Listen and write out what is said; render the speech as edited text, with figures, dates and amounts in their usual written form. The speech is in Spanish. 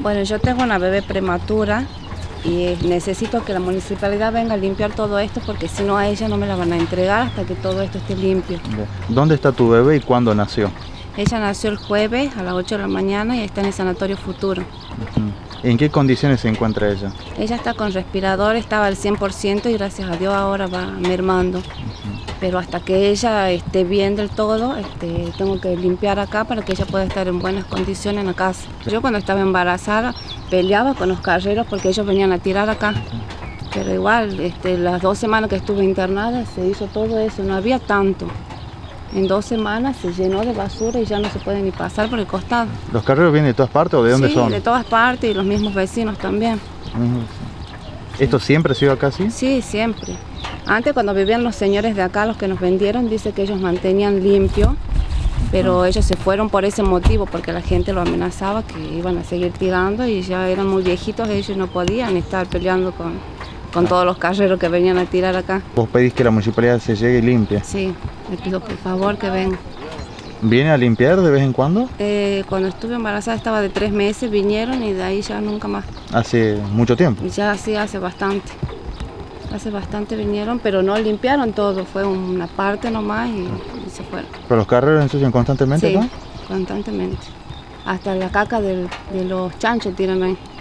Bueno, yo tengo una bebé prematura y necesito que la municipalidad venga a limpiar todo esto porque si no a ella no me la van a entregar hasta que todo esto esté limpio. ¿Dónde está tu bebé y cuándo nació? Ella nació el jueves a las 8 de la mañana y está en el Sanatorio Futuro. ¿En qué condiciones se encuentra ella? Ella está con respirador, estaba al 100% y gracias a Dios ahora va mermando. Pero hasta que ella esté bien del todo, tengo que limpiar acá para que ella pueda estar en buenas condiciones en la casa. Yo cuando estaba embarazada peleaba con los carreros porque ellos venían a tirar acá. Pero igual, las 2 semanas que estuve internada se hizo todo eso, no había tanto. En 2 semanas se llenó de basura y ya no se puede ni pasar por el costado. ¿Los carreros vienen de todas partes o de dónde son? Sí, de todas partes y los mismos vecinos también. ¿Esto siempre ha sido acá así? Sí, siempre. Antes cuando vivían los señores de acá, los que nos vendieron, dice que ellos mantenían limpio, pero ellos se fueron por ese motivo, porque la gente lo amenazaba que iban a seguir tirando y ya eran muy viejitos, ellos no podían estar peleando con todos los carreros que venían a tirar acá. ¿Vos pedís que la municipalidad se llegue y limpie? Sí, le pido por favor que vengan. ¿Viene a limpiar de vez en cuando? Cuando estuve embarazada estaba de 3 meses, vinieron y de ahí ya nunca más. ¿Hace mucho tiempo? Ya sí, hace bastante. Hace bastante vinieron, pero no limpiaron todo, fue una parte nomás y se fueron. ¿Pero los carreros ensucian constantemente, sí, no? constantemente. Hasta la caca de los chanchos tiran ahí.